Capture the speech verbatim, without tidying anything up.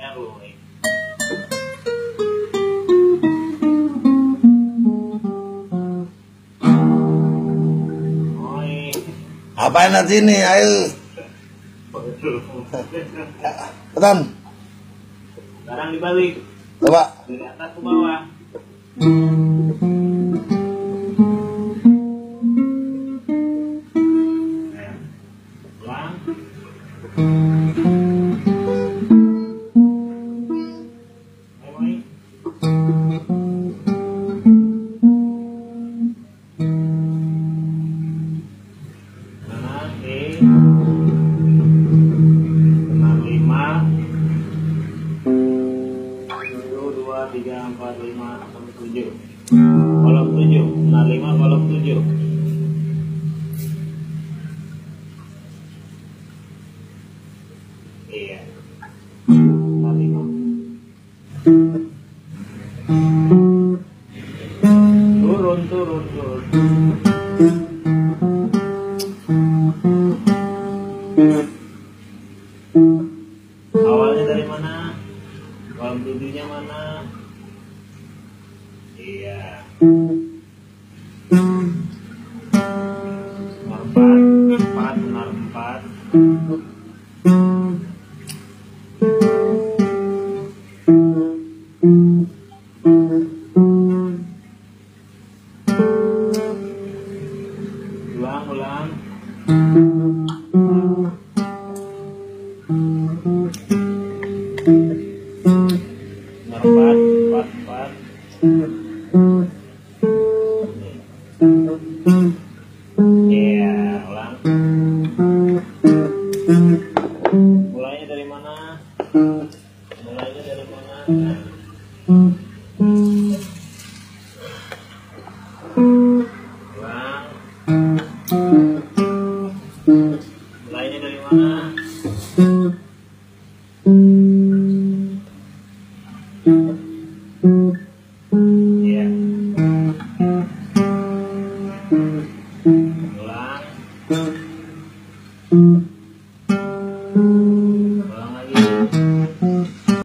R lu nih. Apain nanti ini, ayo. Beton. Sekarang dibalik. Coba. Dari atas ke bawah. Ulang. Mulai. tiga, empat, lima, sampai tujuh. Kolom tujuh, benar lima, kolom tujuh. Iya. Benar lima. Turun, turun, turun. Awalnya dari mana? Kolom tujuhnya mana? Iya. Benar empat, empat, benar empat. Ulang, ulang. Benar empat, empat, empat. Iya, ulang. Mulainya dari mana? Mulainya dari mana? Ulang. Mulainya dari mana? Iya.